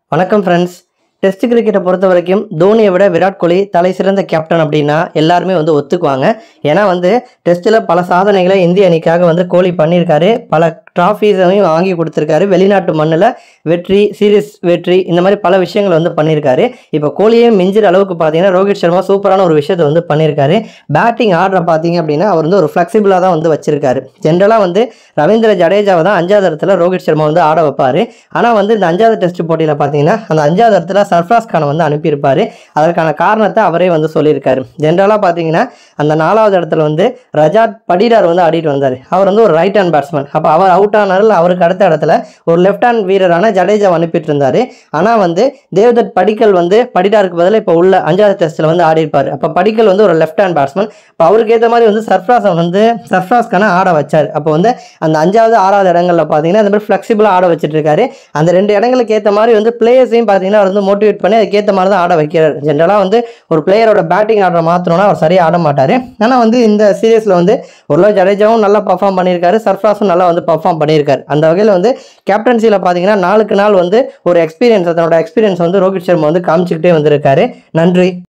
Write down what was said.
வணக்கம் friends. Test கிரிக்கெட்டை பொறுத்த வரைக்கும் தோனியை விட விராட் கோலி தலை சிறந்த கேப்டன் அப்படின்னா எல்லாருமே ஒத்துக்குவாங்க. ஏன்னா டெஸ்ட்டில் பல சாதனைகளை இந்திய அணிக்காக கோலி பண்ணியிருக்காரு. பல ட்ராஃபீஸையும் வாங்கி கொடுத்துருக்காரு. வெளிநாட்டு மண்ணில் வெற்றி, சீரீஸ் வெற்றி, இந்த மாதிரி பல விஷயங்கள் பண்ணியிருக்காரு. இப்போ கோலியே மிஞ்சிற அளவுக்கு பார்த்தீங்கன்னா ரோஹித் சர்மா சூப்பரான ஒரு விஷயத்தை பண்ணியிருக்காரு. பேட்டிங் ஆர்டரை பார்த்தீங்க அப்படின்னா அவர் ஒரு ஃப்ளெக்சிபிளாக தான் வச்சிருக்காரு. ஜென்ரலாக ரவீந்திர ஜடேஜாவை தான் 5வது இடத்துல ரோஹித் சர்மா ஆட வைப்பார். ஆனால் இந்த 5வது டெஸ்ட் போட்டியில் பார்த்தீங்கன்னா அந்த 5வது இடத்துல சர்ஃப்ராஸ் கானை அனுப்பியிருப்பார். அதற்கான காரணத்தை அவரே சொல்லியிருக்காரு. ஜென்ரலாக பார்த்தீங்கன்னா அந்த 4வது இடத்துல ரஜாத் படிடார் ஆடிட்டு வந்தார். அவர் ஒரு ரைட் ஹேண்ட் பேட்ஸ்மேன். அப்போ அவர் அவுட் ஆனாலும் அவருக்கு அடுத்த இடத்துல ஒரு லெஃப்ட் ஹேண்ட் வீரரான ஜடேஜா அனுப்பிட்டு இருந்தார். ஆனால் தேவ்தத் படிக்கல் படிடாருக்கு பதிலாக இப்போ உள்ள 5வது டெஸ்ட்டில் ஆடி இருப்பார். அப்போ படிக்கல் ஒரு லெஃப்ட் ஹேண்ட் பேட்ஸ்மேன். இப்போ அவருக்கு ஏற்ற மாதிரி சர்ஃப்ராஸ் கானை ஆட வச்சார். அப்போ அந்த 5வது 6வது இடங்களில் பார்த்தீங்கன்னா இந்த மாதிரி ஃப்ளெக்சிபிளாக ஆட வச்சுட்டு இருக்காரு. அந்த 2 இடங்களுக்கு ஏற்ற மாதிரி பிளேயர்ஸையும் பார்த்தீங்கன்னா அவர் மோட்டிவேட் பண்ணி அதுக்கேற்ற மாதிரி தான் ஆட வைக்கிறார். ஜென்ரலாக ஒரு பிளேயரோட பேட்டிங் ஆர்டரை மாற்றணும்னா அவர் சரியாக ஆட மாட்டார். ஆனால் இந்த சீரீஸில் ஓரளவு ஜடேஜாவும் நல்லா பர்ஃபார்ம் பண்ணியிருக்காரு, சர்ஃப்ராஸும் நல்லா பர்ஃபார்ம் பண்ணியிருக்காரு. அந்த வகையில் கேப்டன்சியில் பார்த்தீங்கன்னா நாளுக்கு நாள் ஒரு எக்ஸ்பீரியன்ஸ், அதனோட எக்ஸ்பீரியன்ஸ் ரோஹித் சர்மா காமிச்சிக்கிட்டே வந்திருக்காரு. நன்றி.